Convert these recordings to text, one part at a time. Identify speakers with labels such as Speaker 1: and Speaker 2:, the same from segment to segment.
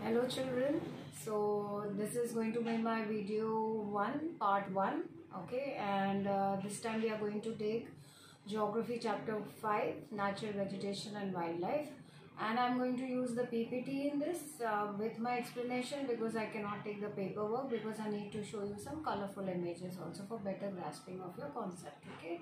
Speaker 1: Hello children, so this is going to be my video 1 part 1, okay, and this time we are going to take geography chapter 5, natural vegetation and wildlife, and I'm going to use the PPT in this with my explanation because I cannot take the paperwork because I need to show you some colorful images also for better grasping of your concept, okay.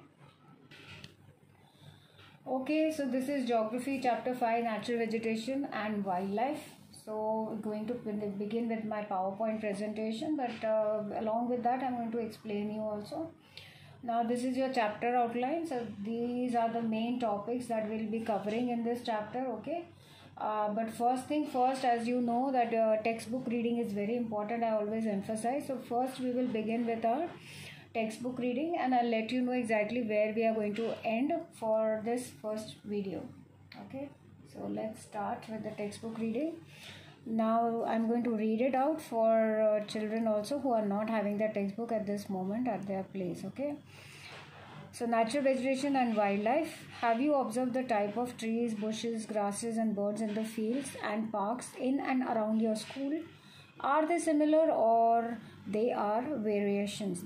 Speaker 1: Okay, so this is geography chapter 5, natural vegetation and wildlife. So we're going to begin with my PowerPoint presentation, but along with that I'm going to explain you also. Now this is your chapter outline. So these are the main topics that we'll be covering in this chapter, okay. But first thing first, as you know that textbook reading is very important, I always emphasize. So first we will begin with our textbook reading and I'll let you know exactly where we are going to end for this first video, okay. So let's start with the textbook reading. Now I'm going to read it out for children also who are not having the textbook at this moment at their place, okay. So natural vegetation and wildlife. Have you observed the type of trees, bushes, grasses and birds in the fields and parks in and around your school? Are they similar or there are variations?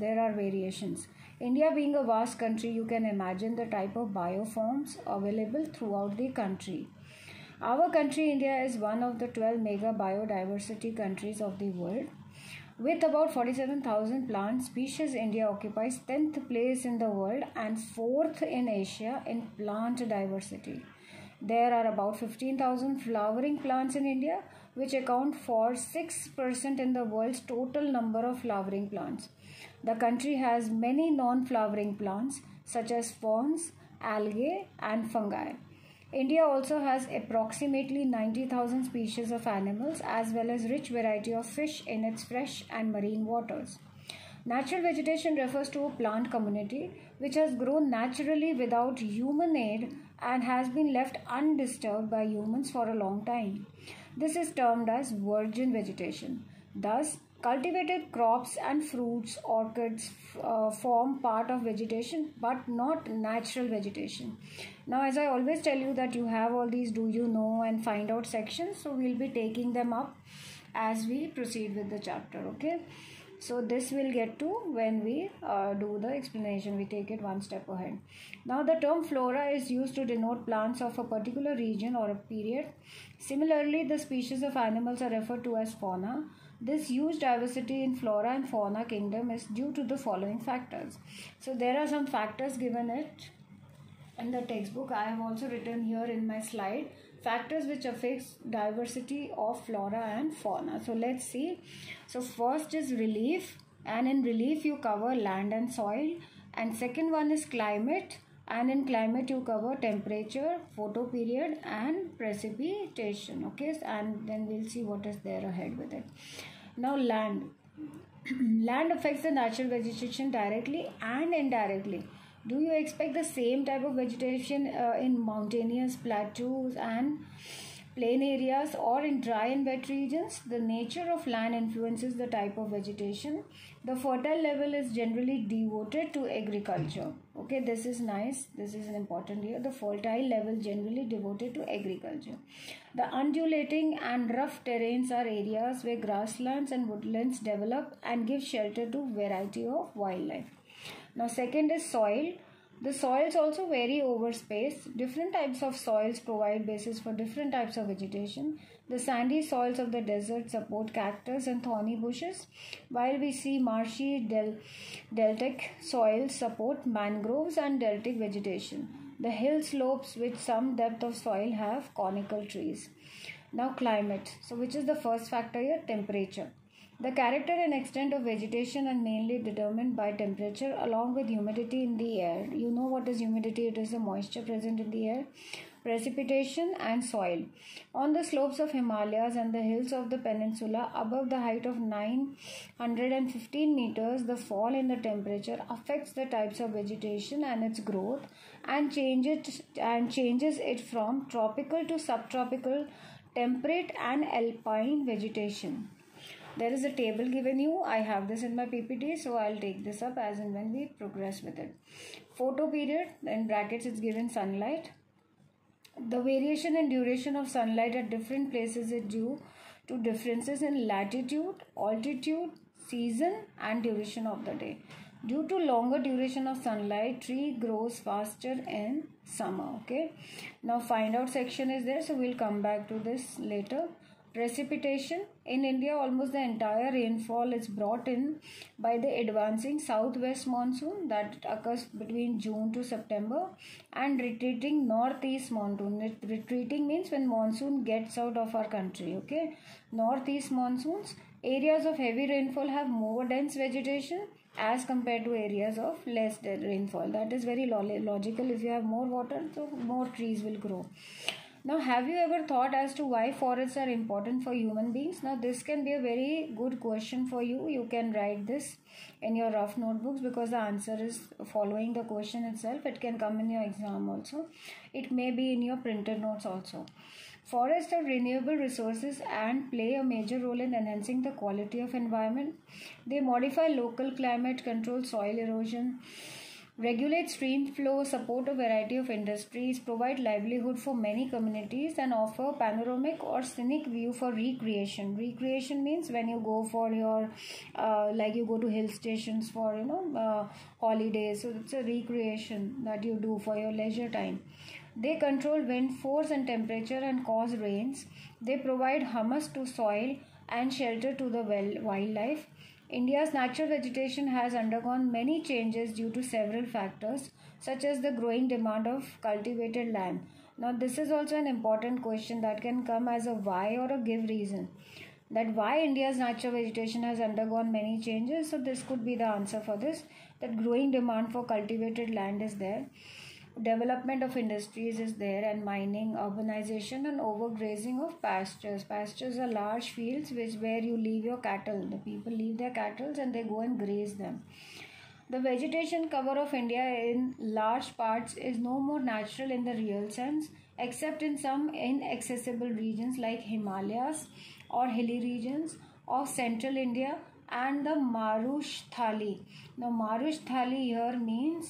Speaker 1: India being a vast country, you can imagine the type of bioforms available throughout the country. Our country, India, is one of the 12 mega biodiversity countries of the world. With about 47,000 plant species, India occupies 10th place in the world and 4th in Asia in plant diversity. There are about 15,000 flowering plants in India, which account for 6% in the world's total number of flowering plants. The country has many non-flowering plants such as ferns, algae and fungi. India also has approximately 90,000 species of animals as well as rich variety of fish in its fresh and marine waters. Natural vegetation refers to a plant community which has grown naturally without human aid and has been left undisturbed by humans for a long time. This is termed as virgin vegetation. Thus, cultivated crops and fruits, orchids form part of vegetation but not natural vegetation. Now, as I always tell you that you have all these do you know and find out sections, so we'll be taking them up as we proceed with the chapter, okay. So this will get to when we do the explanation, we take it one step ahead. Now the term flora is used to denote plants of a particular region or a period. Similarly, the species of animals are referred to as fauna. This huge diversity in flora and fauna kingdom is due to the following factors. So there are some factors given it in the textbook. I have also written here in my slide factors which affects diversity of flora and fauna. So let's see. So first is relief, and in relief you cover land and soil, and second one is climate, and in climate you cover temperature, photoperiod and precipitation, okay, and then we'll see what is there ahead with it. Now land. Land affects the natural vegetation directly and indirectly. Do you expect the same type of vegetation in mountainous plateaus and plain areas or in dry and wet regions? The nature of land influences the type of vegetation. The fertile level is generally devoted to agriculture. Okay, this is nice. This is an important here. The fertile level generally devoted to agriculture. The undulating and rough terrains are areas where grasslands and woodlands develop and give shelter to variety of wildlife. Now second is soil. The soils also vary over space. Different types of soils provide basis for different types of vegetation. The sandy soils of the desert support cactus and thorny bushes, while we see marshy deltic soils support mangroves and deltic vegetation. The hill slopes with some depth of soil have conical trees. Now climate. So which is the first factor here? Temperature. The character and extent of vegetation are mainly determined by temperature along with humidity in the air. You know what is humidity? It is the moisture present in the air. Precipitation and soil. On the slopes of Himalayas and the hills of the peninsula above the height of 915 meters, the fall in the temperature affects the types of vegetation and its growth and changes it from tropical to subtropical, temperate and alpine vegetation. There is a table given you. I have this in my PPT, so I'll take this up as and when we progress with it. Photoperiod, in brackets it's given sunlight. The variation in duration of sunlight at different places is due to differences in latitude, altitude, season and duration of the day. Due to longer duration of sunlight, tree grows faster in summer. Okay. Now find out section is there, so we'll come back to this later. Precipitation in India, almost the entire rainfall is brought in by the advancing southwest monsoon that occurs between June to September, and retreating northeast monsoon. Retreating means when monsoon gets out of our country. Okay, northeast monsoons, areas of heavy rainfall have more dense vegetation as compared to areas of less rainfall. That is very logical. If you have more water, so more trees will grow. Now, have you ever thought as to why forests are important for human beings? Now, this can be a very good question for you. You can write this in your rough notebooks because the answer is following the question itself. It can come in your exam also. It may be in your printed notes also. Forests are renewable resources and play a major role in enhancing the quality of environment. They modify local climate, control soil erosion, regulate stream flow, support a variety of industries, provide livelihood for many communities, and offer panoramic or scenic view for recreation. Recreation means when you go for your like you go to hill stations for holidays. So it's a recreation that you do for your leisure time. They control wind force and temperature and cause rains. They provide humus to soil and shelter to the wildlife. India's natural vegetation has undergone many changes due to several factors, such as the growing demand of cultivated land. Now, this is also an important question that can come as a why or a give reason. That why India's natural vegetation has undergone many changes. So, this could be the answer for this. That growing demand for cultivated land is there. Development of industries is there, and mining, urbanization and overgrazing of pastures. Pastures are large fields where you leave your cattle. The people leave their cattle and they go and graze them. The vegetation cover of India in large parts is no more natural in the real sense, except in some inaccessible regions like Himalayas or hilly regions of central India and the Marushtali. Now Marushtali here means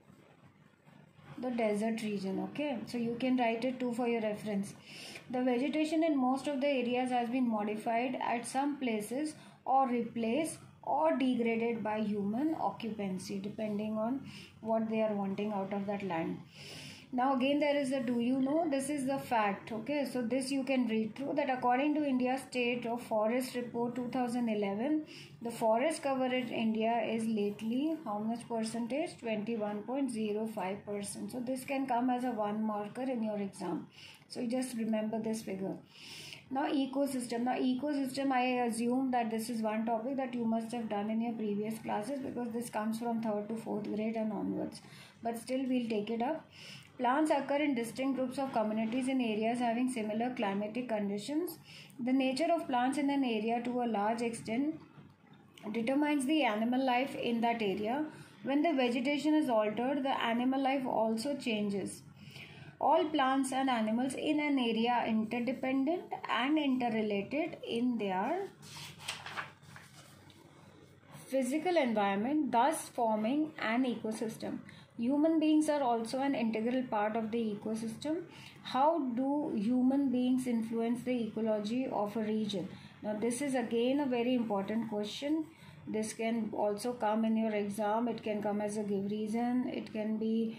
Speaker 1: the desert region. Okay, so you can write it too for your reference. The vegetation in most of the areas has been modified at some places or replaced or degraded by human occupancy, depending on what they are wanting out of that land. Now again there is a do you know, this is the fact. Okay, so this you can read through that according to India State of Forest Report 2011, the forest cover in India is lately how much percentage? 21.05%. So this can come as a one marker in your exam. So you just remember this figure. Now ecosystem. Now ecosystem, I assume that this is one topic that you must have done in your previous classes because this comes from 3rd to 4th grade and onwards. But still we'll take it up. Plants occur in distinct groups of communities in areas having similar climatic conditions. The nature of plants in an area to a large extent determines the animal life in that area. When the vegetation is altered, the animal life also changes. All plants and animals in an area are interdependent and interrelated in their physical environment, thus forming an ecosystem. Human beings are also an integral part of the ecosystem. How do human beings influence the ecology of a region? Now this is again a very important question. This can also come in your exam. It can come as a give reason. It can be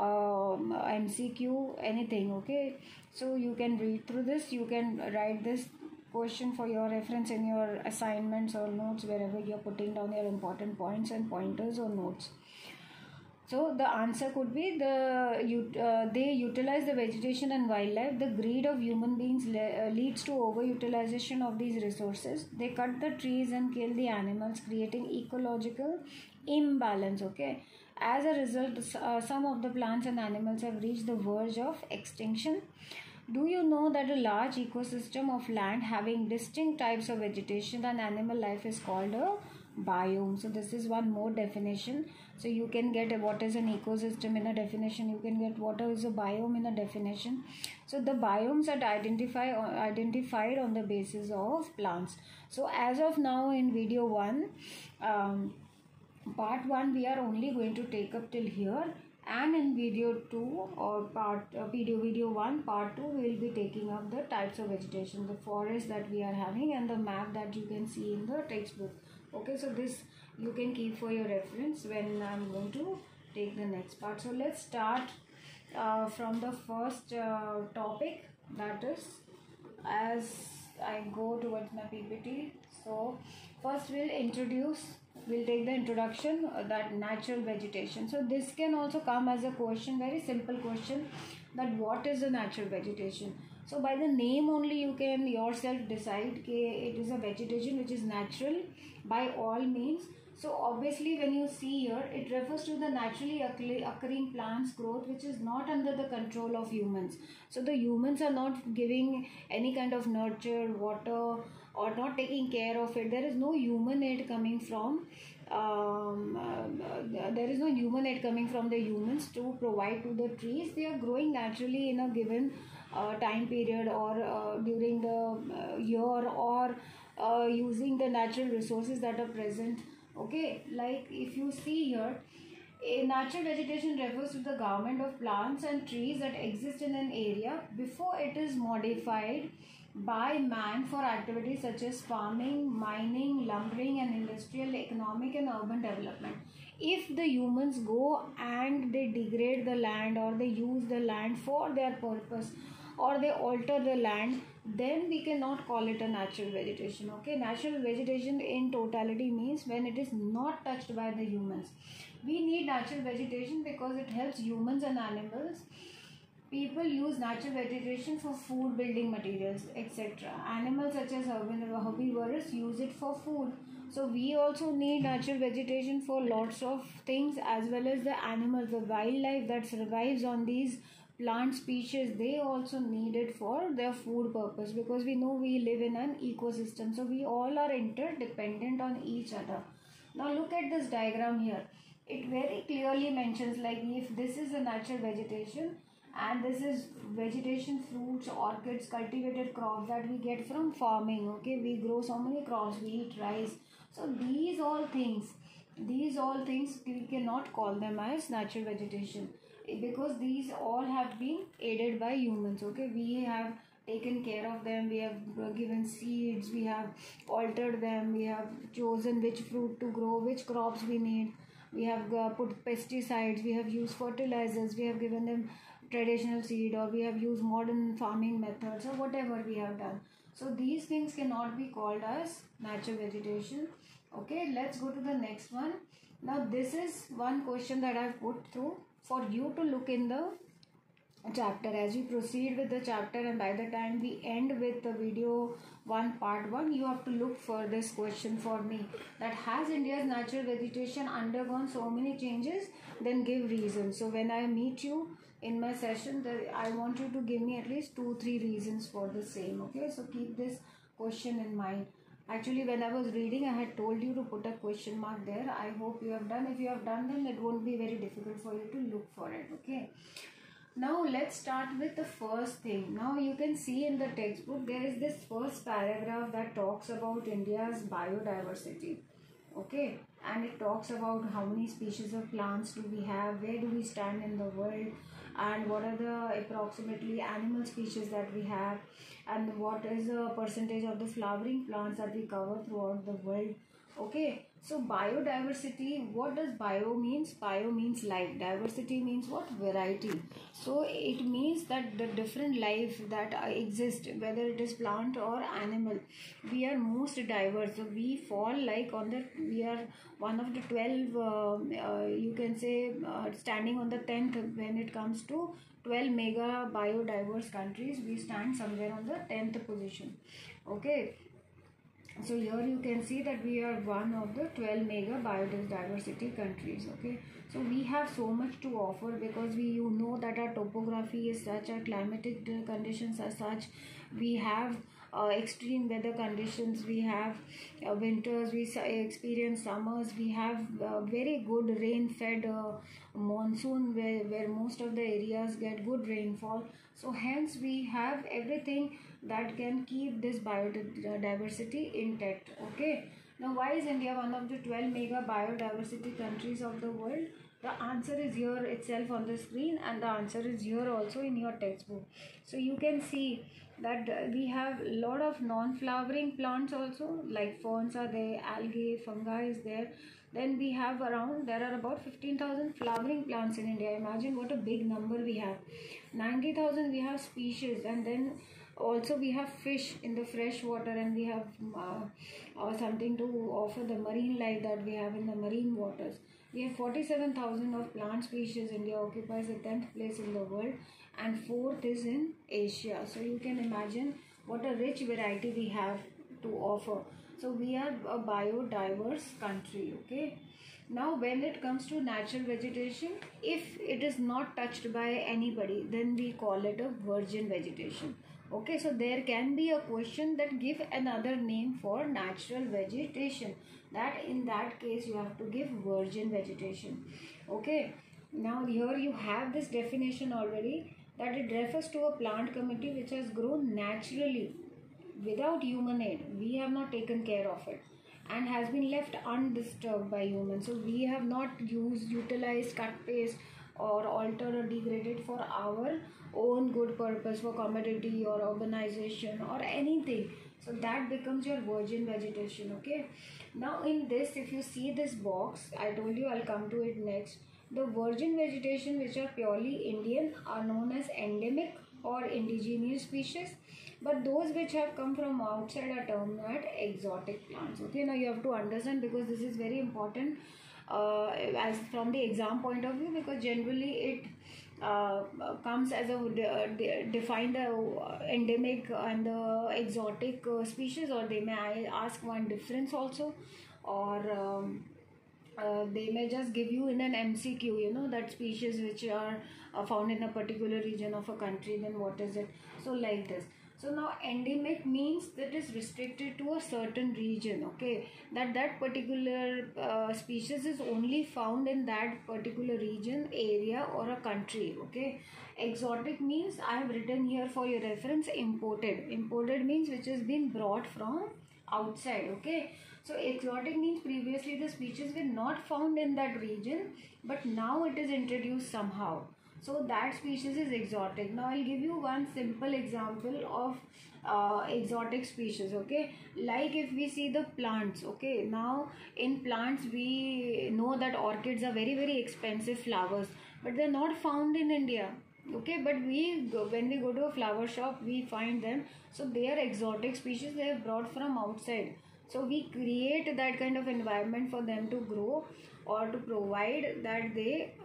Speaker 1: MCQ, anything. Okay, so you can read through this. You can write this question for your reference in your assignments or notes, wherever you're putting down your important points and pointers or notes. So the answer could be they utilize the vegetation and wildlife. The greed of human beings leads to overutilization of these resources. They cut the trees and kill the animals, creating ecological imbalance. Okay, as a result, some of the plants and animals have reached the verge of extinction. Do you know that a large ecosystem of land having distinct types of vegetation and animal life is called a biome? So this is one more definition. So you can get what is an ecosystem in a definition. You can get what is a biome in a definition. So the biomes are identified on the basis of plants. So as of now in video 1, part 1 we are only going to take up till here. and in video 2 or video 1 part 2 we will be taking up the types of vegetation, the forest that we are having, and the map that you can see in the textbook. Okay, so this you can keep for your reference when I'm going to take the next part. So let's start from the first topic, that is, as I go towards my PPT. So first we'll take the introduction, that natural vegetation. So this can also come as a question, very simple question, that what is the natural vegetation. So by the name only you can yourself decide it is a vegetation which is natural by all means. So obviously when you see here, it refers to the naturally occurring plants growth which is not under the control of humans. So the humans are not giving any kind of nurture, water, or not taking care of it. There is no human aid coming from there is no human aid coming from the humans to provide to the trees. They are growing naturally in a given time period, or during the year, or using the natural resources that are present. Okay, like if you see here, a natural vegetation refers to the government of plants and trees that exist in an area before it is modified by man for activities such as farming, mining, lumbering, and industrial, economic, and urban development. If the humans go and they degrade the land, or they use the land for their purpose, or they alter the land, then we cannot call it a natural vegetation. Okay, natural vegetation in totality means when it is not touched by the humans. We need natural vegetation because it helps humans and animals. People use natural vegetation for food, building materials, etc. Animals such as herbivores use it for food. So we also need natural vegetation for lots of things, as well as the animals, the wildlife that survives on these plant species. They also need it for their food purpose, because we know we live in an ecosystem. So we all are interdependent on each other. Now look at this diagram here. It very clearly mentions, like, if this is a natural vegetation, and this is vegetation, fruits, orchids, cultivated crops that we get from farming. Okay, we grow so many crops, we eat rice. So these all things we cannot call them as natural vegetation, because these all have been aided by humans. Okay, we have taken care of them, we have given seeds, we have altered them, we have chosen which fruit to grow, which crops we need, we have put pesticides, we have used fertilizers, we have given them traditional seed, or we have used modern farming methods, or whatever we have done. So these things cannot be called as natural vegetation. Okay, let's go to the next one. Now this is one question that I've put through for you to look in the chapter as we proceed with the chapter, and by the time we end with the video 1 part 1, you have to look for this question for me, that has India's natural vegetation undergone so many changes? Then give reasons. So when I meet you in my session, I want you to give me at least 2-3 reasons for the same. Okay, so keep this question in mind. Actually, when I was reading, I had told you to put a question mark there. I hope you have done. If you have done, then it won't be very difficult for you to look for it. Okay, now let's start with the first thing. Now you can see in the textbook there is this first paragraph that talks about India's biodiversity. Okay, and it talks about how many species of plants do we have, where do we stand in the world, and what are the approximately animal species that we have, and what is the percentage of the flowering plants that we cover throughout the world. Okay, so biodiversity, what does bio means? Bio means life. Diversity means what? Variety. So it means that the different life that exist, whether it is plant or animal, we are most diverse. So we fall like we are one of the 12, you can say, standing on the 10th when it comes to 12 mega biodiverse countries. We stand somewhere on the 10th position. Okay, so here you can see that we are one of the 12 mega biodiversity countries. Okay, so we have so much to offer, because you know that our topography is such, our climatic conditions are such. We have extreme weather conditions, we have winters, we experience summers, we have very good rain fed monsoon, where most of the areas get good rainfall. So hence we have everything that can keep this biodiversity intact. Okay, now why is India one of the 12 mega biodiversity countries of the world? The answer is here itself on the screen, and the answer is here also in your textbook. So you can see that we have a lot of non-flowering plants also, like ferns are there, algae, fungi is there. Then we have there are about 15,000 flowering plants in India. Imagine what a big number we have. 90,000 we have species, and then also we have fish in the fresh water, and we have something to offer the marine life that we have in the marine waters. We have 47,000 of plant species. India occupies the 10th place in the world, and 4th is in Asia. So you can imagine what a rich variety we have to offer. So we are a biodiverse country, okay. Now when it comes to natural vegetation, if it is not touched by anybody, then we call it a virgin vegetation. Okay, so there can be a question that give another name for natural vegetation. That in that case you have to give virgin vegetation. Okay, now here you have this definition already, that it refers to a plant community which has grown naturally without human aid. We have not taken care of it and has been left undisturbed by humans. So we have not utilized, cut, paste or altered or degraded for our own good purpose, for commodity or urbanization or anything. So that becomes your virgin vegetation. Okay, now in this, if you see this box, I told you I'll come to it next. The virgin vegetation which are purely Indian are known as endemic or indigenous species, but those which have come from outside are termed as exotic plants. Okay, now you have to understand, because this is very important as from the exam point of view, because generally it comes as a define the endemic and the exotic species, or they may ask one difference also, or they may just give you in an MCQ, that species which are found in a particular region of a country, then what is it? So like this. So now endemic means that is restricted to a certain region, okay, that particular species is only found in that particular region, area or a country, okay. Exotic means, I have written here for your reference, imported means which has been brought from outside, okay. So exotic means previously the species were not found in that region, but now it is introduced somehow. So that species is exotic. Now I'll give you one simple example of exotic species, okay. Like if we see the plants, okay. Now in plants we know that orchids are very, very expensive flowers, but they're not found in India. Okay, but when we go to a flower shop, we find them. So they are exotic species, they are brought from outside. So we create that kind of environment for them to grow, or to provide that they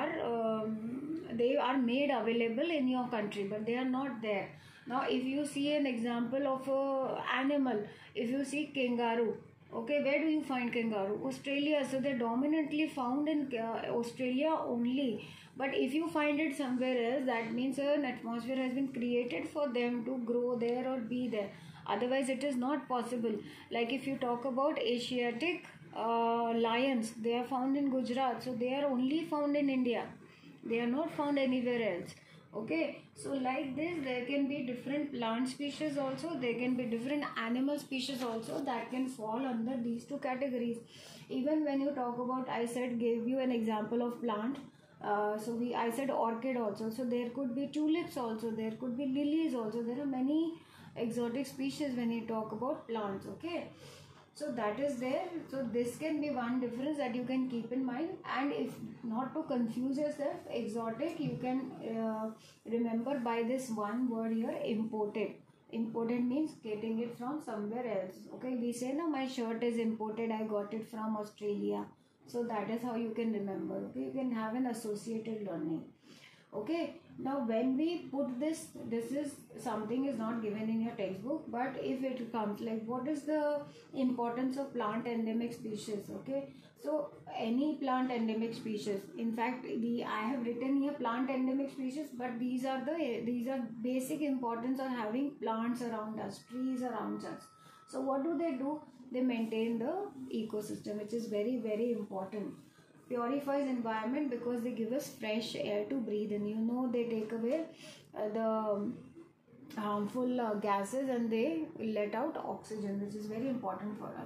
Speaker 1: are made available in your country, but they are not there. Now if you see an example of a animal, if you see kangaroo, okay, where do you find kangaroo? Australia. So they're dominantly found in Australia only. But if you find it somewhere else, that means an atmosphere has been created for them to grow there or be there. Otherwise it is not possible. Like if you talk about Asiatic lions, they are found in Gujarat, so they are only found in India, they are not found anywhere else. Okay, so like this, there can be different plant species also, there can be different animal species also that can fall under these two categories. Even when you talk about, I said, gave you an example of plant, I said orchid also, so there could be tulips also, there could be lilies also, there are many exotic species when you talk about plants, okay. So that is there. So this can be one difference that you can keep in mind. And if not to confuse yourself, exotic, you can remember by this one word here, imported. Imported means getting it from somewhere else. Okay, we say no, my shirt is imported, I got it from Australia. So that is how you can remember. Okay, you can have an associated learning. Okay, now when we put this is something is not given in your textbook, but if it comes like what is the importance of plant endemic species, okay. So any plant endemic species, in fact I have written here plant endemic species, but these are basic importance of having plants around us, trees around us. So what do? They maintain the ecosystem, which is very, very important. Purifies environment because they give us fresh air to breathe in. They take away the harmful gases, and they let out oxygen, which is very important for us.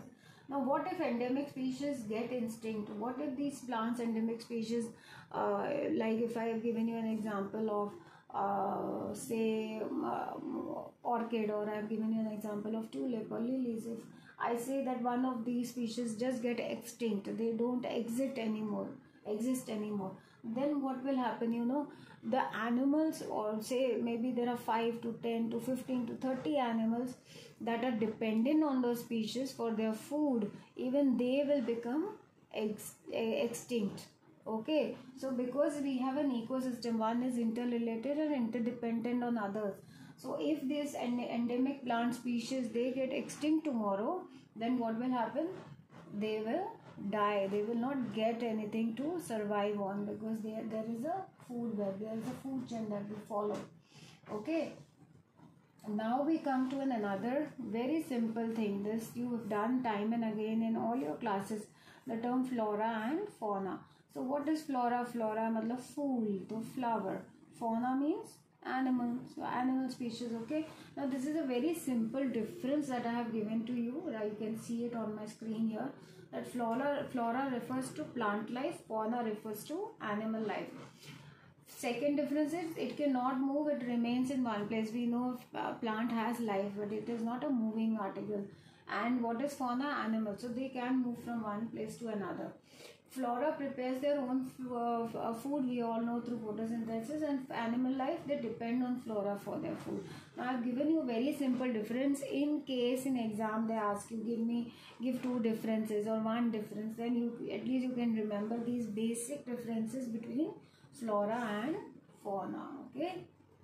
Speaker 1: Now what if endemic species get extinct? What if these plants endemic species, like if I have given you an example of say orchid, or I have given you an example of tulip or lilies, if I say that one of these species just get extinct, they don't exist anymore, then what will happen? The animals, or say maybe there are 5 to 10 to 15 to 30 animals that are dependent on those species for their food, even they will become extinct. Okay, so because we have an ecosystem, one is interrelated and interdependent on others. So if this endemic plant species, they get extinct tomorrow, then what will happen? They will die. They will not get anything to survive on, because there is a food web, there is a food chain that we follow. Okay, now we come to another very simple thing. This you have done time and again in all your classes, the term flora and fauna. So what is flora? Flora matlab fool, the flower. Fauna means animal, so animal species. Okay, now this is a very simple difference that I have given to you. You can see it on my screen here, that flora refers to plant life, fauna refers to animal life. Second difference is it cannot move, it remains in one place. We know plant has life, but it is not a moving article. And what is fauna? Animal, so they can move from one place to another. Flora prepares their own food, we all know, through photosynthesis, and animal life, they depend on flora for their food. Now I have given you very simple difference. In case in exam they ask you give two differences or one difference, then you at least you can remember these basic differences between flora and fauna. Okay,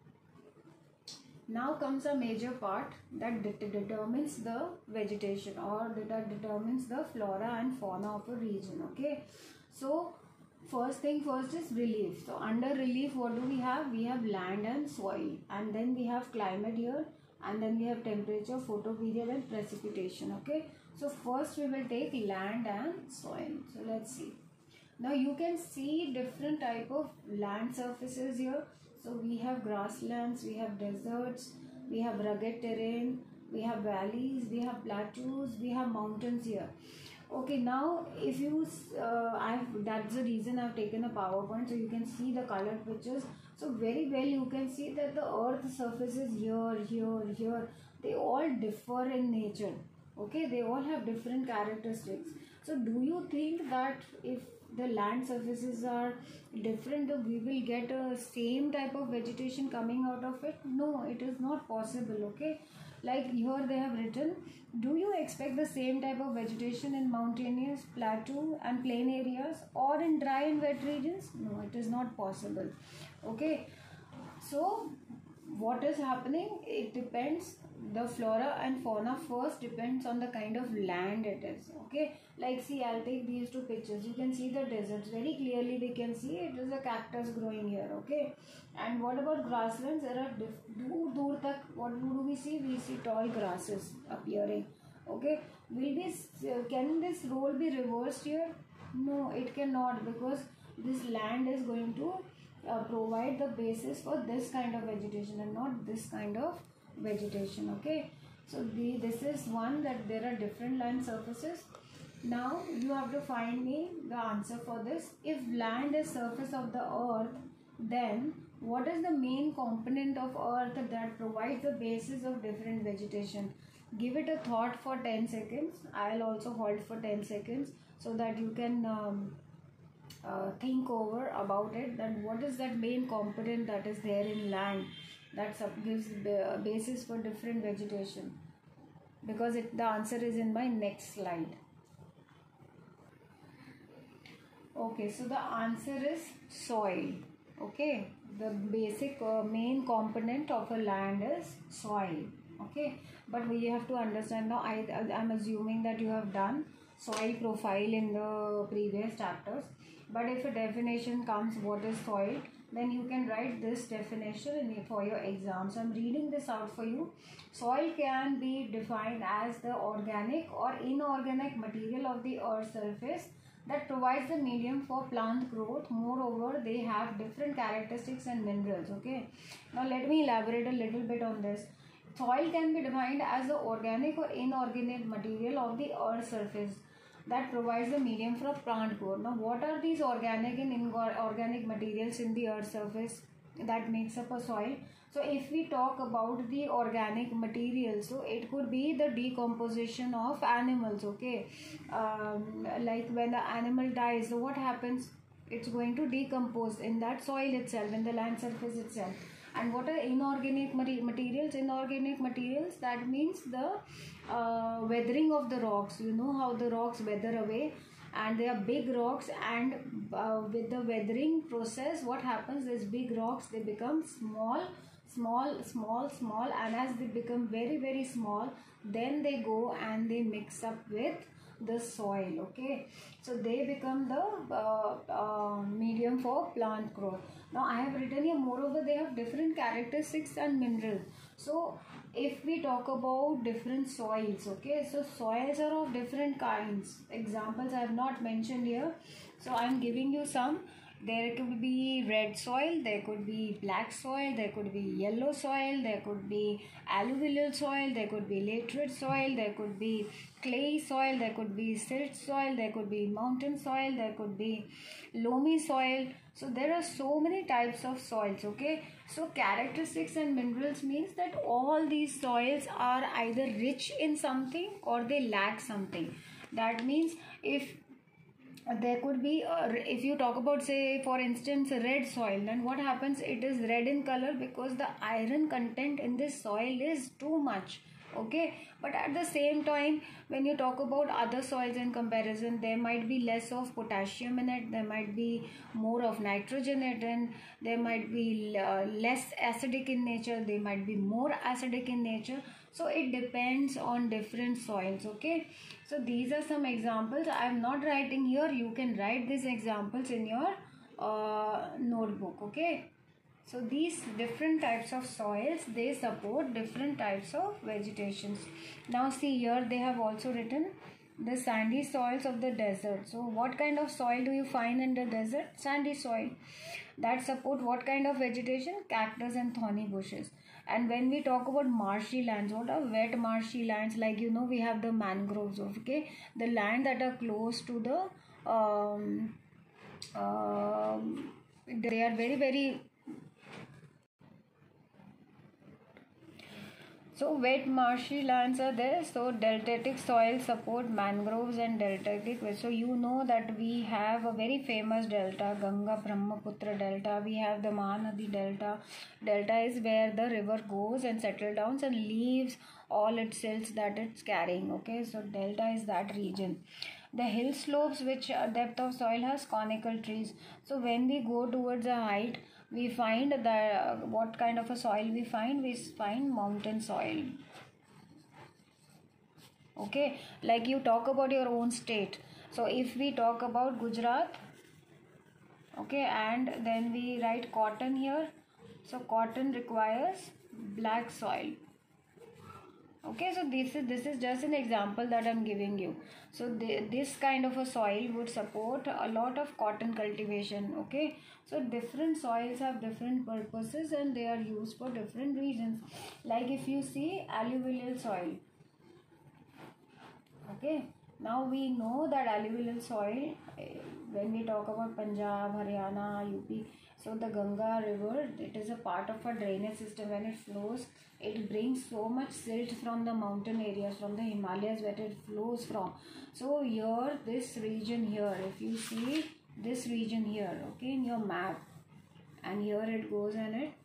Speaker 1: now comes a major part that determines the vegetation, or that determines the flora and fauna of a region. Okay, so first thing first is relief. So under relief, what do we have? We have land and soil, and then we have climate here, and then we have temperature, photoperiod, and precipitation. Okay, so first we will take land and soil. So let's see. Now you can see different type of land surfaces here. So we have grasslands, we have deserts, we have rugged terrain, we have valleys, we have plateaus, we have mountains here. Okay, now if you, that's the reason I've taken a PowerPoint, so you can see the colored pictures. So very well you can see that the earth surfaces here, they all differ in nature. Okay, they all have different characteristics. So do you think that if the land surfaces are different, we will get a same type of vegetation coming out of it? No, it is not possible. Okay, like here they have written, do you expect the same type of vegetation in mountainous, plateau and plain areas, or in dry and wet regions? No, it is not possible. Okay, so what is happening? It depends. The flora and fauna first depends on the kind of land it is. Okay, like see, I'll take these two pictures. You can see the deserts very clearly. We can see it is a cactus growing here. Okay, and what about grasslands? There are dur tak, what do we see? We see tall grasses appearing. Okay, can this role be reversed here? No, it cannot, because this land is going to provide the basis for this kind of vegetation and not this kind of vegetation. Okay, so this is one, that there are different land surfaces. Now you have to find me the answer for this. If land is surface of the earth, then what is the main component of earth that provides the basis of different vegetation? Give it a thought for 10 seconds. I'll also hold for 10 seconds so that you can think over about it, that what is that main component that is there in land that gives the basis for different vegetation, because the answer is in my next slide. Okay, so the answer is soil. Okay, the basic main component of a land is soil. Okay, but we have to understand now, I'm assuming that you have done soil profile in the previous chapters, but if a definition comes, what is soil, then you can write this definition for your exam. So I'm reading this out for you. Soil can be defined as the organic or inorganic material of the earth's surface that provides the medium for plant growth. Moreover, they have different characteristics and minerals. Okay, now let me elaborate a little bit on this. Soil can be defined as the organic or inorganic material of the earth's surface that provides the medium for plant growth. Now, what are these organic and inorganic materials in the earth's surface that makes up a soil? So, if we talk about the organic materials, so it could be the decomposition of animals, okay? Like when the animal dies, so what happens? It's going to decompose in that soil itself, in the land surface itself. And what are inorganic materials? Inorganic materials, that means the weathering of the rocks. You know how the rocks weather away, and they are big rocks, and with the weathering process, what happens? These big rocks, they become small, and as they become very, very small, then they go and they mix up with the soil, okay? So they become the medium for plant growth. Now I have written here, moreover they have different characteristics and minerals. So if we talk about different soils, okay, so soils are of different kinds. Examples I have not mentioned here, so I am giving you some. There could be red soil, there could be black soil, there could be yellow soil, there could be alluvial soil, there could be laterite soil, there could be clay soil, there could be silt soil, there could be mountain soil, there could be loamy soil. So there are so many types of soils, okay? So characteristics and minerals means that all these soils are either rich in something or they lack something. That means if there could be if you talk about, say for instance, red soil, then what happens? It is red in color because the iron content in this soil is too much, okay? But at the same time, when you talk about other soils in comparison, there might be less of potassium in it, there might be more of nitrogen in it, and there might be less acidic in nature, they might be more acidic in nature. So it depends on different soils, okay? So these are some examples. I am not writing here, you can write these examples in your notebook, okay? So these different types of soils, they support different types of vegetations. Now see here, they have also written the sandy soils of the desert. So what kind of soil do you find in the desert? Sandy soil. That support what kind of vegetation? Cactus and thorny bushes. And when we talk about marshy lands, what are wet marshy lands? Like, you know, we have the mangroves, okay? The land that are close to the they are very, very. So wet marshy lands are there. So deltatic soil support mangroves and deltatic. So you know that we have a very famous delta, Ganga Brahmaputra delta. We have the Mahanadi delta. Delta is where the river goes and settles down and leaves all its silts that it's carrying. Okay, so delta is that region. The hill slopes, which depth of soil has conical trees. So when we go towards a height, we find that what kind of a soil we find? We find mountain soil. Okay, like you talk about your own state. So if we talk about Gujarat, okay, and then we write cotton here. So cotton requires black soil. Okay, so this is just an example that I'm giving you. So this kind of a soil would support a lot of cotton cultivation. Okay, so different soils have different purposes and they are used for different reasons. Like if you see alluvial soil, okay, now we know that alluvial soil, when we talk about Punjab, Haryana, UP, so the Ganga river, it is a part of a drainage system. When it flows, it brings so much silt from the mountain areas, from the Himalayas where it flows from. So here, this region here, if you see this region here, okay, in your map, and here it goes and it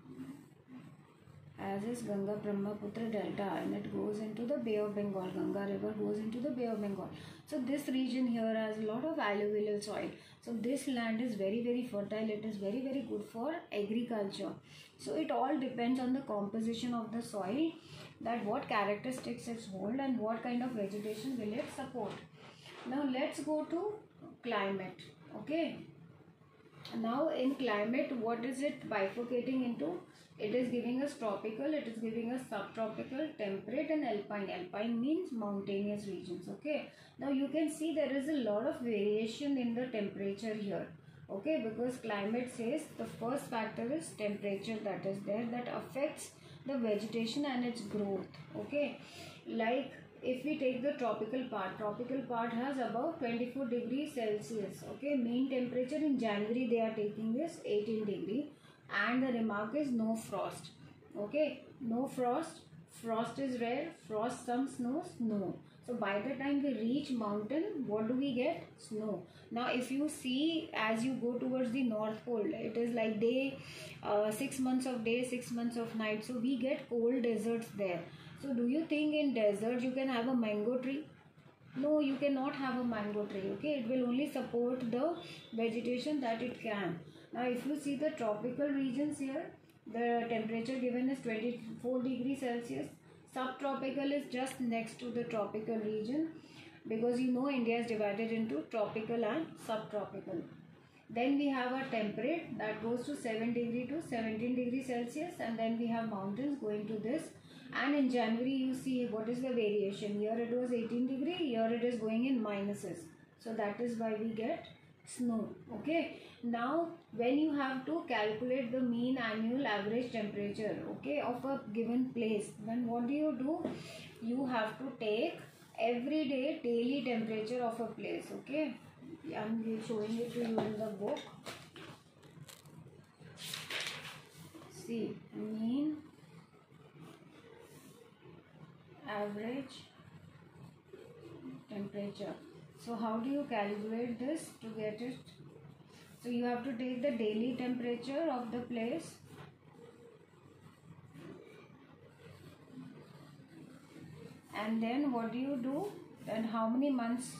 Speaker 1: as is Ganga Brahmaputra delta, and it goes into the Bay of Bengal. Ganga river goes into the Bay of Bengal. So this region here has a lot of alluvial soil. So this land is very, very fertile. It is very, very good for agriculture. So it all depends on the composition of the soil, that what characteristics it holds and what kind of vegetation will it support. Now let's go to climate. Okay. Now in climate, what is it bifurcating into? It is giving us tropical, it is giving us subtropical, temperate and alpine. Alpine means mountainous regions. Okay. Now you can see there is a lot of variation in the temperature here. Okay, because climate says the first factor is temperature that is there, that affects the vegetation and its growth. Okay, like if we take the tropical part has about 24 degrees Celsius. Okay, mean temperature in January they are taking is 18 degree, and the remark is no frost. Okay, no frost. Frost is rare. Frost, some snows, no. So by the time we reach mountain, what do we get? Snow. Now if you see, as you go towards the North Pole, it is like day, 6 months of day, 6 months of night. So we get cold deserts there. So do you think in desert you can have a mango tree? No, you cannot have a mango tree. Okay, it will only support the vegetation that it can. Now if you see the tropical regions here, the temperature given is 24 degrees Celsius. Subtropical is just next to the tropical region, because you know India is divided into tropical and subtropical. Then we have a temperate that goes to 7 degree to 17 degrees Celsius, and then we have mountains going to this. And in January you see what is the variation. Here it was 18 degree, here it is going in minuses. So that is why we get snow. Okay, now when you have to calculate the mean annual average temperature, okay, of a given place, then what do? You have to take everyday daily temperature of a place. Okay, I'm showing it to you in the book. See, mean average temperature. So how do you calculate this to get it? So you have to take the daily temperature of the place, and then what do? Then how many months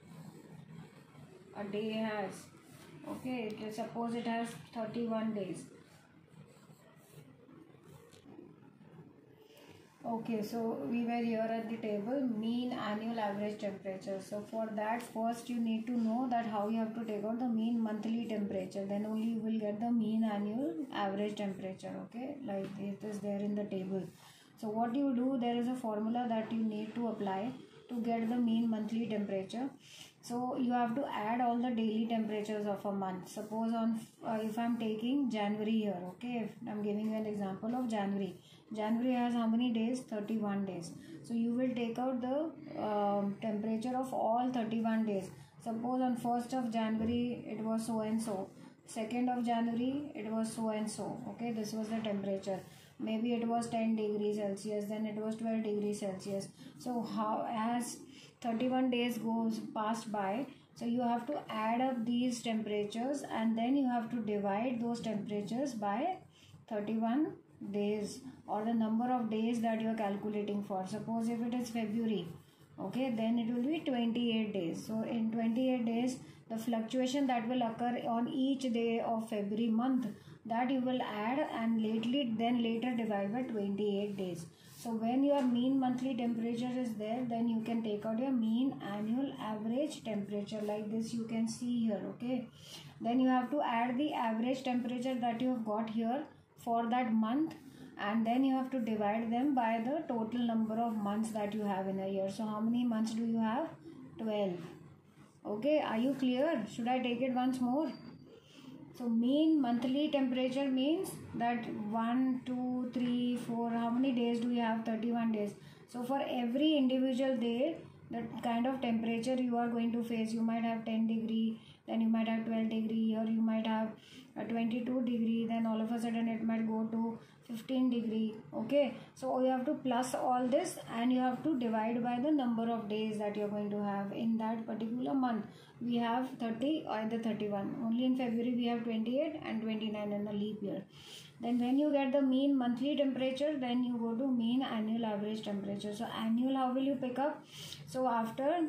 Speaker 1: a day has? Okay, suppose it has 31 days. Okay, so we were here at the table, mean annual average temperature. So for that, first you need to know that how you have to take out the mean monthly temperature. Then only you will get the mean annual average temperature. Okay, like it is there in the table. So what you do, there is a formula that you need to apply to get the mean monthly temperature. So you have to add all the daily temperatures of a month. Suppose on if I am taking January here, okay, if I am giving you an example of January. January has how many days? 31 days. So you will take out the temperature of all 31 days. Suppose on 1st of January it was so and so. 2nd of January it was so and so. Okay, this was the temperature. Maybe it was 10 degrees Celsius, then it was 12 degrees Celsius. So how as 31 days goes past by, so you have to add up these temperatures, and then you have to divide those temperatures by 31 days, or the number of days that you are calculating for. Suppose if it is February, okay, then it will be 28 days. So in 28 days, the fluctuation that will occur on each day of every month, that you will add and later divide by 28 days. So when your mean monthly temperature is there, then you can take out your mean annual average temperature, like this you can see here. Okay, then you have to add the average temperature that you have got here for that month, and then you have to divide them by the total number of months that you have in a year. So how many months do you have? 12. Okay, are you clear? Should I take it once more? So mean monthly temperature means that 1, 2, 3, 4, how many days do you have? 31 days. So for every individual day, the kind of temperature you are going to face, you might have 10 degree, then you might have 12 degree, or you might have 22 degree, then all of a sudden it might go to 15 degree. Okay, so you have to plus all this, and you have to divide by the number of days that you are going to have in that particular month. We have 30 or the 31. Only in February we have 28 and 29 in the leap year. Then when you get the mean monthly temperature, then you go to mean annual average temperature. So annual, how will you pick up? So after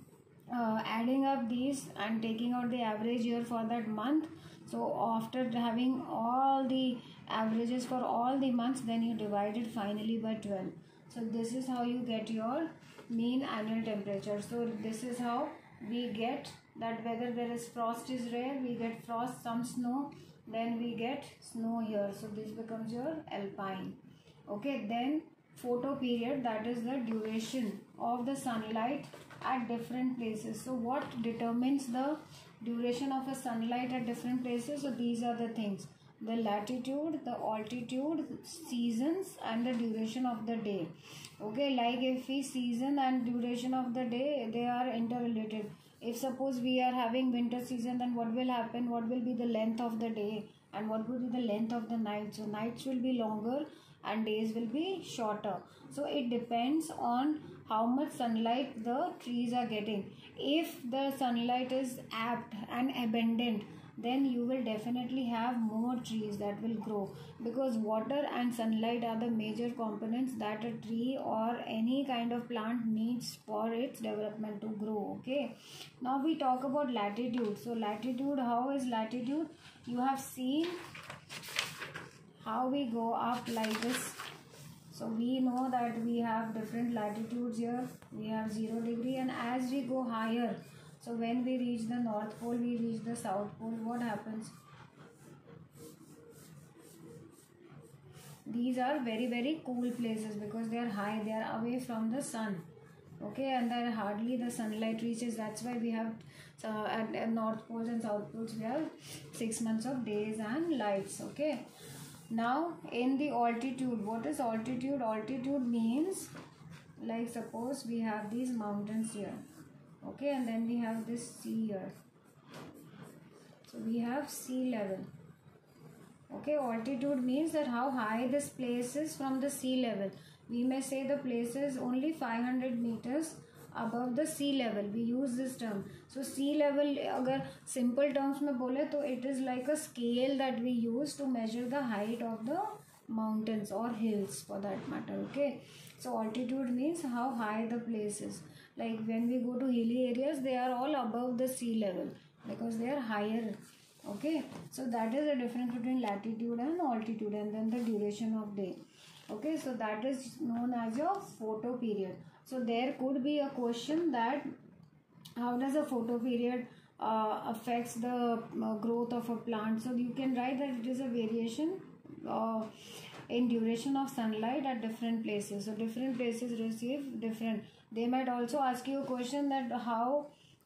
Speaker 1: adding up these and taking out the average year for that month, so after having all the averages for all the months, then you divide it finally by 12. So this is how you get your mean annual temperature. So this is how we get that whether there is frost is rare, we get frost, some snow, then we get snow here. So this becomes your alpine. Okay, then photo period, that is the duration of the sunlight at different places. So what determines the duration of a sunlight at different places? So these are the things. the latitude, the altitude, seasons, and the duration of the day. Okay, like if we season and duration of the day, they are interrelated. If suppose we are having winter season, then what will happen? What will be the length of the day and what will be the length of the night? So nights will be longer and days will be shorter. So it depends on how much sunlight the trees are getting. If the sunlight is apt and abundant, then you will definitely have more trees that will grow, because water and sunlight are the major components that a tree or any kind of plant needs for its development to grow. Okay, now we talk about latitude. So latitude, how is latitude? You have seen how we go up like this. So we know that we have different latitudes here. We have 0 degree, and as we go higher, so when we reach the North Pole, we reach the South Pole, what happens? These are very, very cool places because they are high, they are away from the sun. Okay, and there hardly the sunlight reaches. That's why we have at North Poles and South Poles, we have 6 months of days and lights. Okay, now in the altitude, what is altitude? Altitude means, like suppose we have these mountains here. Okay, and then we have this sea here. So we have sea level. Okay, altitude means that how high this place is from the sea level. We may say the place is only 500 meters above the sea level. We use this term. So sea level, agar simple terms mein bole, to it is like a scale that we use to measure the height of the mountains or hills for that matter. Okay, so altitude means how high the place is. Like when we go to hilly areas, they are all above the sea level because they are higher. Okay, so that is the difference between latitude and altitude, and then the duration of day. Okay, so that is known as your photo period. So there could be a question that how does a photo period affects the growth of a plant. So you can write that it is a variation in duration of sunlight at different places. So different places receive different. They might also ask you a question that how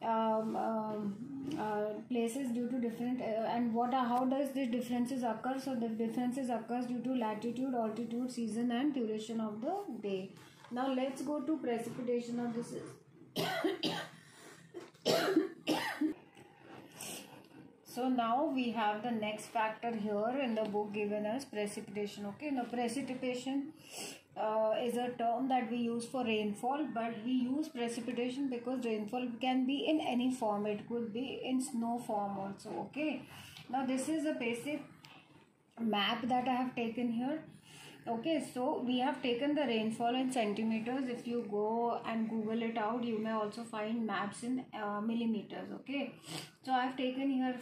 Speaker 1: places due to different and how does the differences occur. So the differences occurs due to latitude, altitude, season and duration of the day. Now let's go to precipitation. Now this is so now we have the next factor here in the book given as precipitation. Okay, now precipitation is a term that we use for rainfall, but we use precipitation because rainfall can be in any form. It could be in snow form also. Okay, now this is a basic map that I have taken here. Okay, so we have taken the rainfall in centimeters. If you go and Google it out, you may also find maps in millimeters. Okay, so I have taken here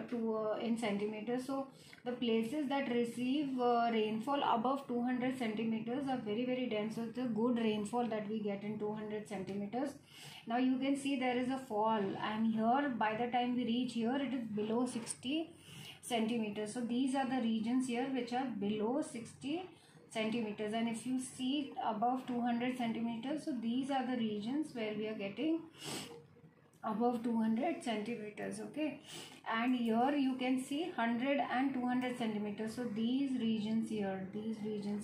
Speaker 1: in centimeters. So the places that receive rainfall above 200 centimeters are very, very dense. So it's a good rainfall that we get in 200 centimeters. Now you can see there is a fall, and here by the time we reach here, it is below 60 centimeters. So these are the regions here which are below 60 centimeters, and if you see above 200 centimeters, so these are the regions where we are getting above 200 centimeters. Okay, and here you can see 100 and 200 centimeters. So these regions here, these regions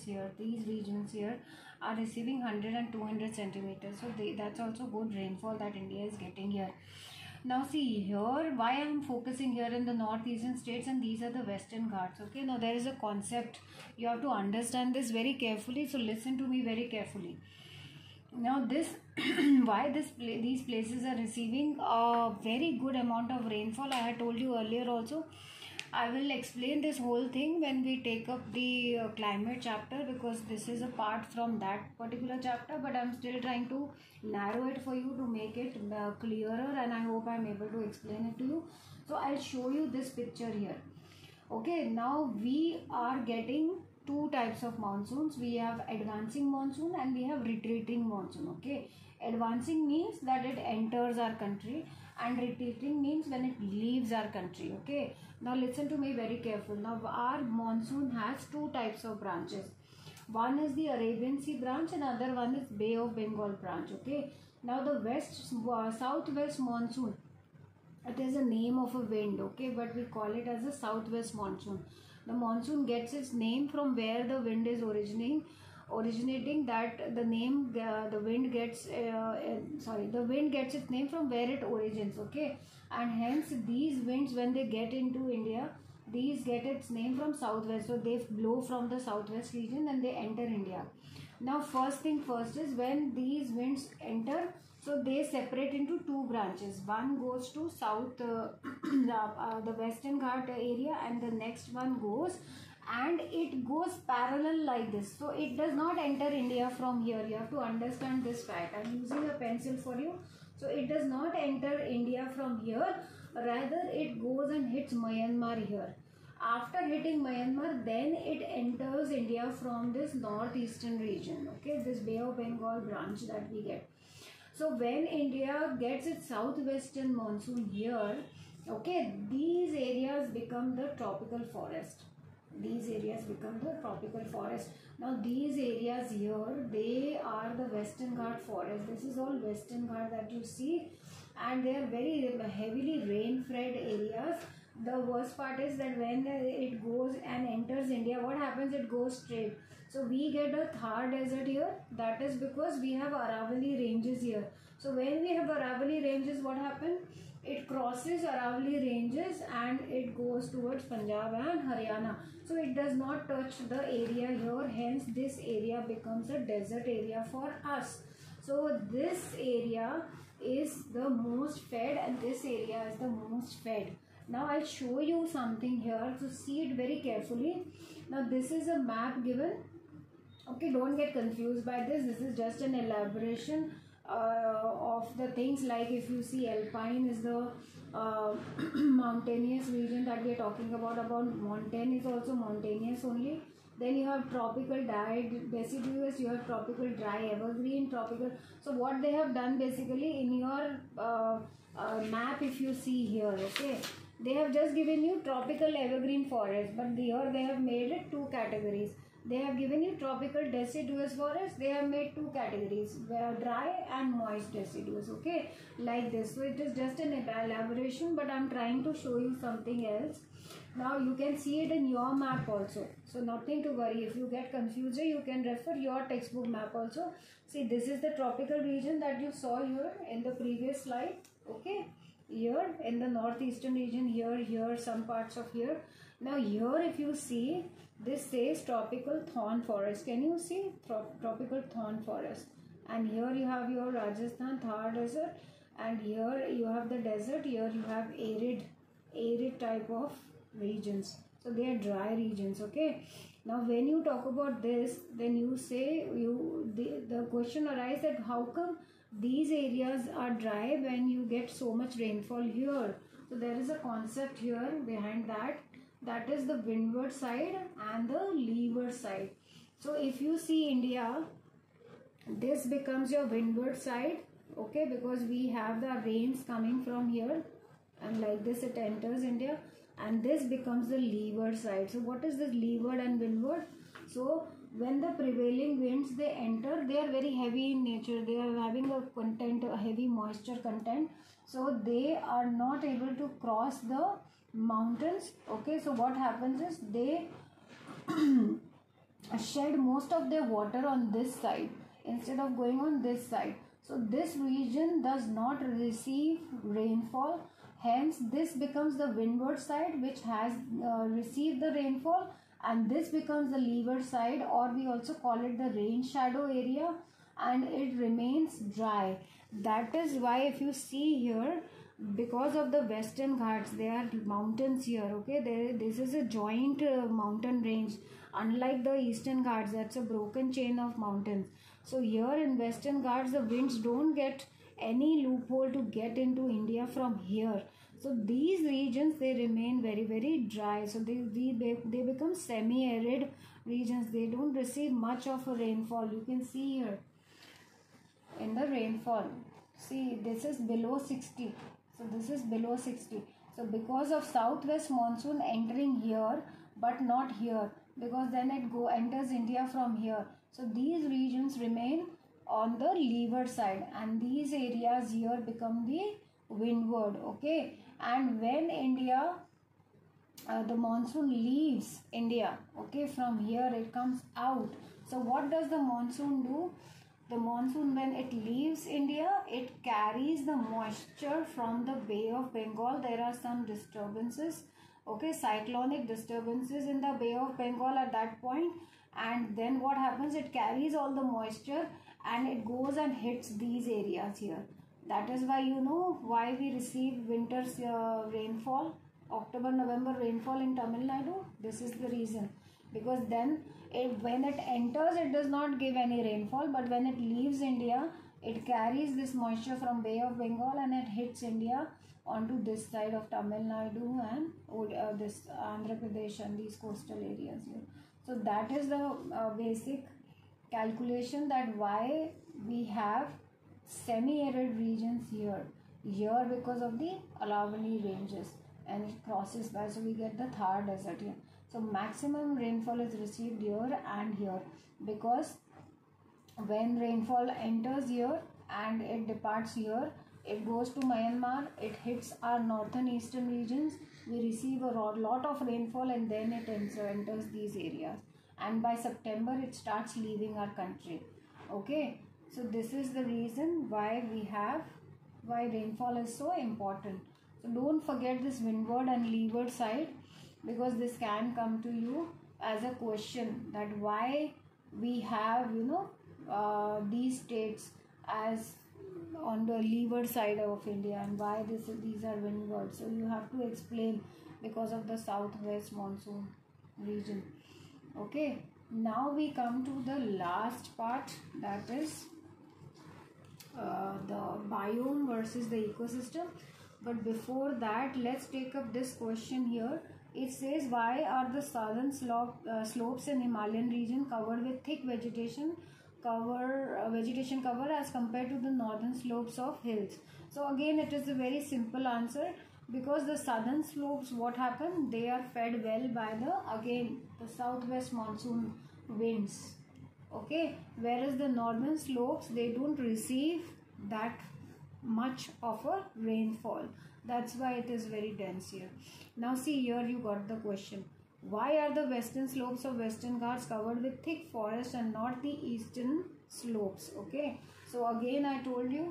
Speaker 1: here are receiving 100 and 200 centimeters. So that's also good rainfall that India is getting here. Now see here, why I am focusing here in the northeastern states, and these are the western Ghats. Okay, now there is a concept, you have to understand this very carefully, so listen to me very carefully. Now this why these places are receiving a very good amount of rainfall, I had told you earlier also. I will explain this whole thing when we take up the climate chapter, because this is a part from that particular chapter, but I'm still trying to narrow it for you to make it clearer, and I hope I'm able to explain it to you. So I'll show you this picture here. Okay, now we are getting two types of monsoons. We have advancing monsoon and we have retreating monsoon. Okay, advancing means that it enters our country, and retreating means when it leaves our country. Okay, now listen to me very careful. Now our monsoon has two types of branches. One is the Arabian Sea branch and other one is Bay of Bengal branch. Okay, now the southwest monsoon, it is a name of a wind. Okay, but we call it as a southwest monsoon. The monsoon gets its name from where the wind is originating. That the name the wind gets the wind gets its name from where it originates. Okay, and hence these winds, when they get into India, these get its name from southwest. So they blow from the southwest region and they enter India. Now first thing first is, when these winds enter, so they separate into two branches. One goes to south, the Western Ghat area, and the next one goes, and it goes parallel like this. So it does not enter India from here. You have to understand this fact. I am using a pencil for you. So it does not enter India from here. Rather, it goes and hits Myanmar here. After hitting Myanmar, then it enters India from this northeastern region. Okay, this Bay of Bengal branch that we get. So when India gets its southwestern monsoon here, okay, these areas become the tropical forest. These areas become the tropical forest. Now these areas here, they are the Western Ghat forest. This is all Western Ghat that you see, and they are very heavily rain-fed areas. The worst part is that when it goes and enters India, what happens? It goes straight. So we get a Thar desert here. That is because we have Aravalli ranges here. So when we have Aravalli ranges, what happens? It crosses Aravalli ranges and it goes towards Punjab and Haryana. So it does not touch the area here. Hence this area becomes a desert area for us. So this area is the most fed and this area is the most fed. Now I'll show you something here, so see it very carefully. Now this is a map given. Okay, don't get confused by this. This is just an elaboration of the things. Like if you see, Alpine is the mountainous region that we are talking about. Montane is also mountainous only. Then you have tropical deciduous, you have tropical dry evergreen, tropical. So what they have done basically in your map, if you see here, okay, they have just given you tropical evergreen forest, but here they have made it two categories. They have given you tropical deciduous forest. They have made two categories, dry and moist deciduous. Okay, like this. So it is just an elaboration, but I am trying to show you something else. Now you can see it in your map also. So nothing to worry. If you get confused, you can refer your textbook map also. See, this is the tropical region that you saw here in the previous slide. Okay, here in the northeastern region, here, some parts of here. Now here if you see, this says tropical thorn forest. Can you see? Tropical thorn forest. And here you have your Rajasthan Thar desert, and here you have the desert. Here you have arid type of regions. So they are dry regions. Okay. Now when you talk about this, then you say the question arises that how come these areas are dry when you get so much rainfall here? So there is a concept here behind that. That is the windward side and the leeward side. So if you see India, this becomes your windward side, okay, because we have the rains coming from here, and like this it enters India, and this becomes the leeward side. So what is this leeward and windward? So when the prevailing winds, they enter, they are very heavy in nature. They are having a heavy moisture content. So they are not able to cross the mountains. Okay, so what happens is they shed most of their water on this side instead of going on this side. So this region does not receive rainfall. Hence this becomes the windward side, which has received the rainfall, and this becomes the leeward side, or we also call it the rain shadow area, and it remains dry. That is why if you see here, because of the Western Ghats, there are mountains here. Okay, this is a joint mountain range, unlike the Eastern Ghats, that's a broken chain of mountains. So here in Western Ghats, the winds don't get any loophole to get into India from here. So these regions, they remain very, very dry. So they become semi-arid regions. They don't receive much of a rainfall. You can see here in the rainfall. See, this is below 60. So this is below 60. So because of southwest monsoon entering here, but not here, because then it enters India from here. So these regions remain on the leeward side, and these areas here become the windward. Okay, and when India the monsoon leaves India. Okay, from here it comes out. So what does the monsoon do? The monsoon, when it leaves India, it carries the moisture from the Bay of Bengal. There are some disturbances, okay, cyclonic disturbances in the Bay of Bengal at that point, and then what happens, it carries all the moisture and it goes and hits these areas here. That is why, you know, why we receive winter's rainfall, October November rainfall in Tamil Nadu. This is the reason, because then when it enters, it does not give any rainfall, but when it leaves India, it carries this moisture from Bay of Bengal and it hits India onto this side of Tamil Nadu and this Andhra Pradesh and these coastal areas here. So that is the basic calculation, that why we have semi-arid regions here because of the Aravali ranges, and it crosses by, so we get the Thar desert here. So maximum rainfall is received here and here, because when rainfall enters here and it departs here, it goes to Myanmar, it hits our northern eastern regions, we receive a lot of rainfall, and then it enters these areas, and by September it starts leaving our country. Okay, so this is the reason why rainfall is so important. So don't forget this windward and leeward side, because this can come to you as a question, that why we have, you know, these states as on the leeward side of India, and why these are windward. So you have to explain, because of the southwest monsoon region. Okay, now we come to the last part, that is the biome versus the ecosystem. But before that, let's take up this question here. It says, why are the southern slopes in Himalayan region covered with thick vegetation cover as compared to the northern slopes of hills? So again, it is a very simple answer, because the southern slopes, what happened, they are fed well by the southwest monsoon winds. Okay, whereas the northern slopes, they don't receive that much of a rainfall. That's why it is very dense here. Now see, here you got the question, why are the western slopes of Western Ghats covered with thick forest and not the eastern slopes? Okay, so again I told you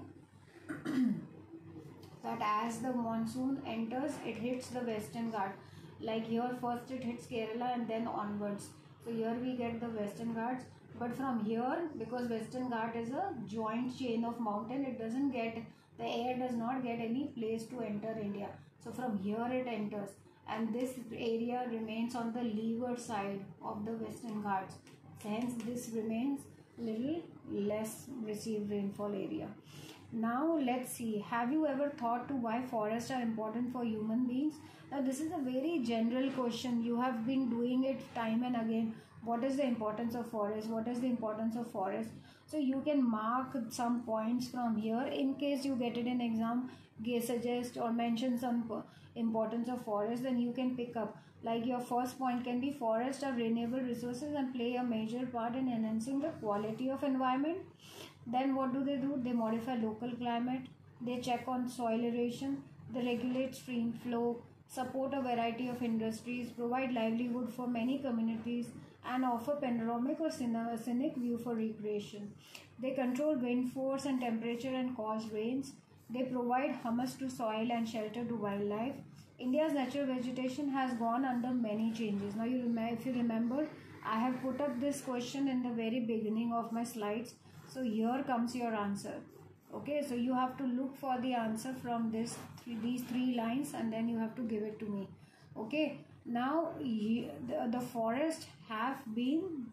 Speaker 1: that as the monsoon enters, it hits the Western Ghats. Like here first it hits Kerala and then onwards. So here we get the Western Ghats. But from here, because Western Ghat is a joint chain of mountain, it doesn't get, the air does not get any place to enter India. So from here it enters, and this area remains on the leeward side of the Western Ghats. Hence this remains little less received rainfall area. Now let's see, have you ever thought to why forests are important for human beings? Now this is a very general question. You have been doing it time and again. What is the importance of forest? What is the importance of forest? So you can mark some points from here in case you get it in exam, suggest or mention some importance of forest, then you can pick up. Like your first point can be, forests are renewable resources and play a major part in enhancing the quality of environment. Then what do? They modify local climate, they check on soil erosion, they regulate stream flow, support a variety of industries, provide livelihood for many communities, and offer panoramic or scenic view for recreation. They control wind force and temperature and cause rains. They provide humus to soil and shelter to wildlife. India's natural vegetation has gone under many changes. Now, if you remember, I have put up this question in the very beginning of my slides. So here comes your answer. Okay, so you have to look for the answer from these three lines, and then you have to give it to me. Okay, now the forests have been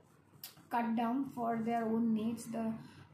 Speaker 1: cut down for their own needs. The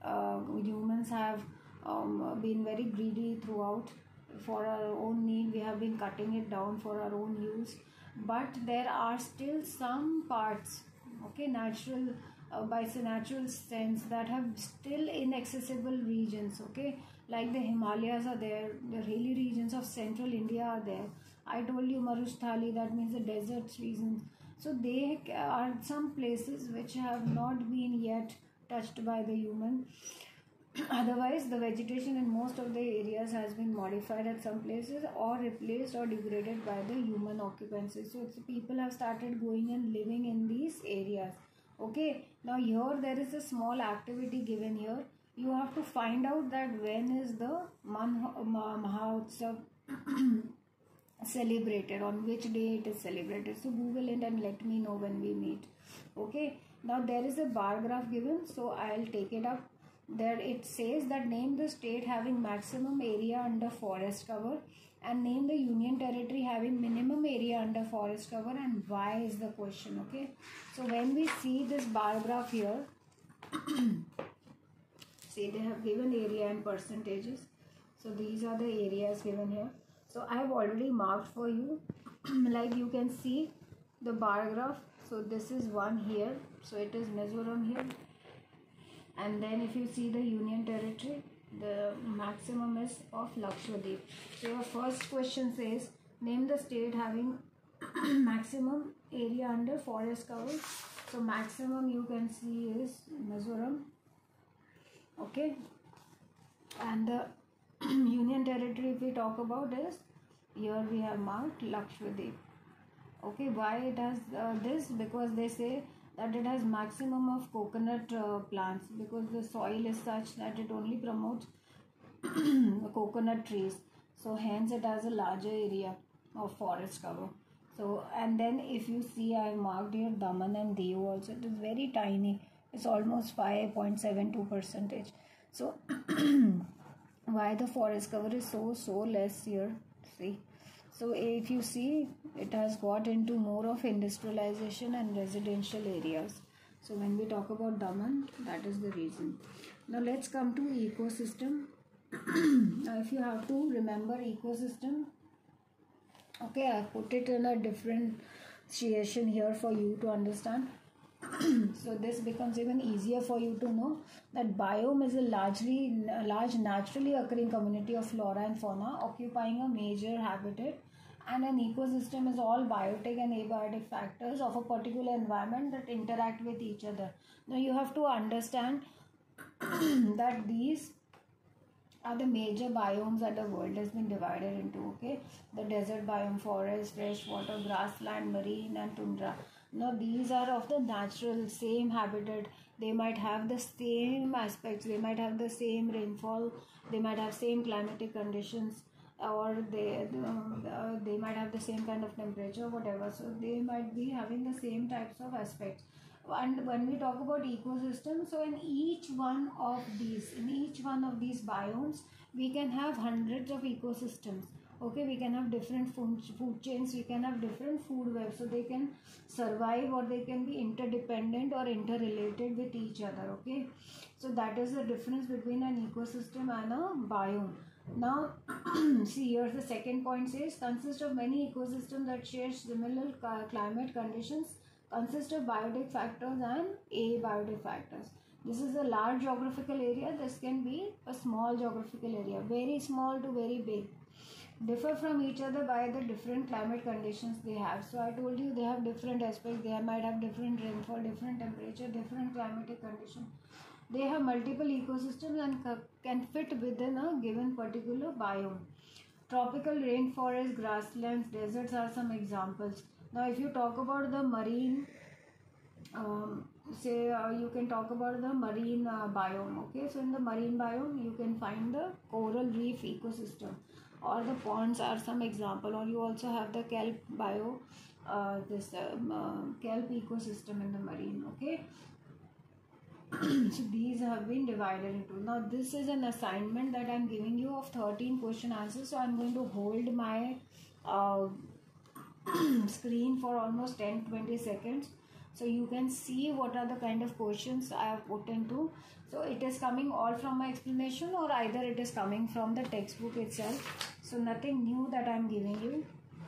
Speaker 1: humans have been very greedy throughout. For our own need, we have been cutting it down for our own use. But there are still some parts, okay, natural by the natural sense, that have still inaccessible regions. Okay, like the Himalayas are there, the hilly regions of central India are there. I told you Marusthali, that means the deserts regions. So they are some places which have not been yet touched by the human. Otherwise, the vegetation in most of the areas has been modified at some places or replaced or degraded by the human occupancy. So people have started going and living in these areas. Okay, now here there is a small activity given here. You have to find out that when is the Mahotsav celebrated, on which day it is celebrated. So Google it and let me know when we meet. Okay, now there is a bar graph given, so I'll take it up. There it says that name the state having maximum area under forest cover and name the union territory having minimum area under forest cover, and why is the question. Okay, so when we see this bar graph here, see they have given area and percentages. So these are the areas given here. So I have already marked for you like you can see the bar graph. So this is one here, so it is Mizoram here, and then if you see the union territory, the maximum is of Lakshadweep. So your first question says name the state having maximum area under forest cover. So maximum you can see is Mizoram. Okay, and the union territory if we talk about is, here we have marked Lakshadweep. Okay, why it has this? Because they say that it has maximum of coconut plants, because the soil is such that it only promotes coconut trees. So hence it has a larger area of forest cover. So, and then if you see, I have marked here Daman and Diu also. It is very tiny. It's almost 5.72%. So why the forest cover is so less here? See, so if you see, it has got into more of industrialization and residential areas. So when we talk about Daman, that is the reason. Now let's come to ecosystem. Now if you have to remember ecosystem, okay, I put it in a differentiation here for you to understand. So this becomes even easier for you to know that biome is a large naturally occurring community of flora and fauna occupying a major habitat, and an ecosystem is all biotic and abiotic factors of a particular environment that interact with each other. Now you have to understand that these are the major biomes that the world has been divided into. Okay, the desert biome, forest, freshwater, grassland, marine and tundra. Now these are of the natural same habitat. They might have the same aspects, they might have the same rainfall, they might have same climatic conditions, or they might have the same kind of temperature, whatever. So they might be having the same types of aspects. And when we talk about ecosystem, so in each one of these biomes, we can have hundreds of ecosystems. Okay, we can have different food chains, we can have different food webs, so they can survive or they can be interdependent or interrelated with each other. Okay, so that is the difference between an ecosystem and a biome. Now see here, the second point says consists of many ecosystems that share similar climate conditions, consist of biotic factors and abiotic factors. This is a large geographical area. This can be a small geographical area, very small to very big, differ from each other by the different climate conditions they have. So I told you they have different aspects. They might have different rainfall, different temperature, different climatic conditions. They have multiple ecosystems and can fit within a given particular biome. Tropical rainforest, grasslands, deserts are some examples. Now if you talk about the marine, you can talk about the marine biome. Okay, so in the marine biome you can find the coral reef ecosystem, or the ponds are some example, or you also have the kelp kelp ecosystem in the marine. Okay, so these have been divided into. Now this is an assignment that I am giving you of 13 question answers. So I am going to hold my screen for almost 10-20 seconds, so you can see what are the kind of questions I have put into. So it is coming all from my explanation, or either it is coming from the textbook itself. So nothing new that I am giving you.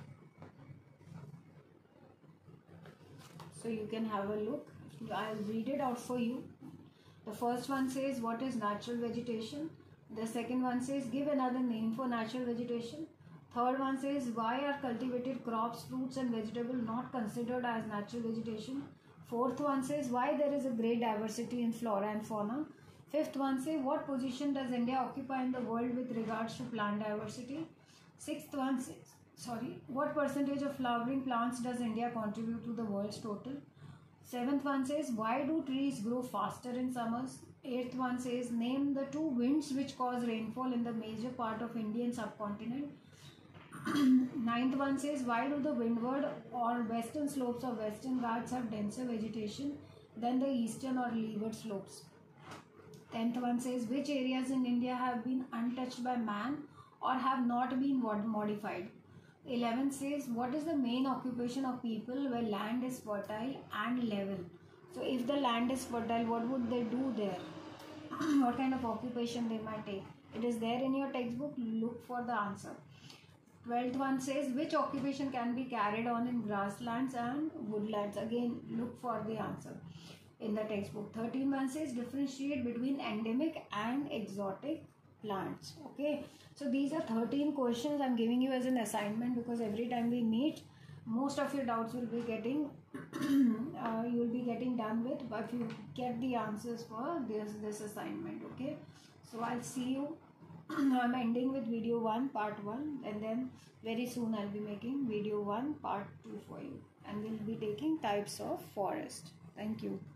Speaker 1: So you can have a look. I'll read it out for you. The first one says, what is natural vegetation? The second one says, give another name for natural vegetation. Third one says, why are cultivated crops, fruits and vegetables not considered as natural vegetation? Fourth one says, why there is a great diversity in flora and fauna. Fifth one say, what position does India occupy in the world with regards to plant diversity? Sixth one says, what percentage of flowering plants does India contribute to the world's total? Seventh one says, why do trees grow faster in summers? Eighth one says, name the two winds which cause rainfall in the major part of Indian subcontinent. Ninth one says, why do the windward or western slopes of Western Ghats have denser vegetation than the eastern or leeward slopes? 10th one says, which areas in India have been untouched by man or have not been modified? 11th says, what is the main occupation of people where land is fertile and level? So if the land is fertile, what would they do there? What kind of occupation they might take? It is there in your textbook. Look for the answer. 12th one says, which occupation can be carried on in grasslands and woodlands? Again, look for the answer in the textbook. 13th one says, differentiate between endemic and exotic plants. Okay, so these are 13 questions I'm giving you as an assignment, because every time we meet, most of your doubts will be getting you will be getting done with, but you get the answers for this assignment. Okay, so I'll see you. I'm ending with video 1 part 1, and then very soon I'll be making video 1 part 2 for you, and we'll be taking types of forest. Thank you.